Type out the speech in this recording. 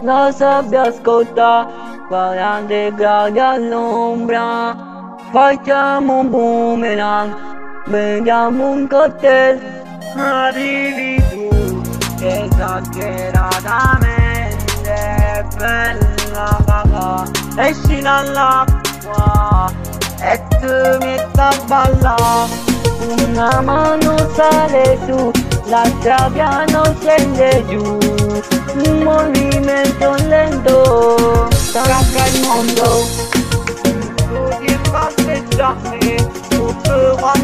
la sabbia scotta, 40 gradi all'ombra, facciamo un boomerang, beviamo un cocktail, arrivi tu, esageratamente bella papà, esci dall'acqua e tu metti a ballare, una mano sale su, l'altra piano scende giù, un movimento lento scacca il mondo. Tu ti passeggiare, tutto va